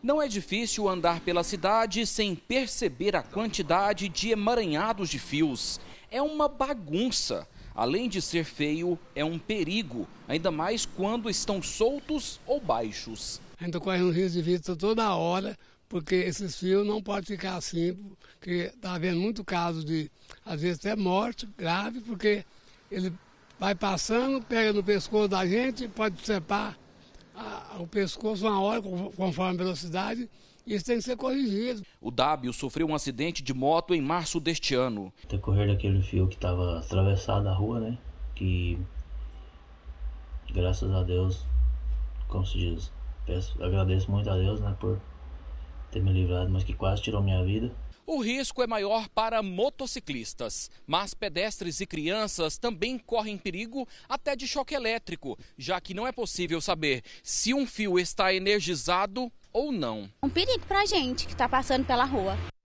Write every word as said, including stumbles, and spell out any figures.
Não é difícil andar pela cidade sem perceber a quantidade de emaranhados de fios. É uma bagunça. Além de ser feio, é um perigo, ainda mais quando estão soltos ou baixos. Ainda corre um risco de vida toda hora, porque esses fios não podem ficar assim, porque está havendo muito caso de, às vezes, até morte grave, porque ele vai passando, pega no pescoço da gente, pode decepar a, o pescoço uma hora, conforme a velocidade. Isso tem que ser corrigido. O Dábio sofreu um acidente de moto em março deste ano. No decorrer daquele fio que estava atravessado a rua, né? Que, graças a Deus, como se diz, peço, agradeço muito a Deus, né? Por ter me livrado, mas que quase tirou minha vida. O risco é maior para motociclistas, mas pedestres e crianças também correm perigo até de choque elétrico, já que não é possível saber se um fio está energizado ou não. Um perigo para a gente que está passando pela rua.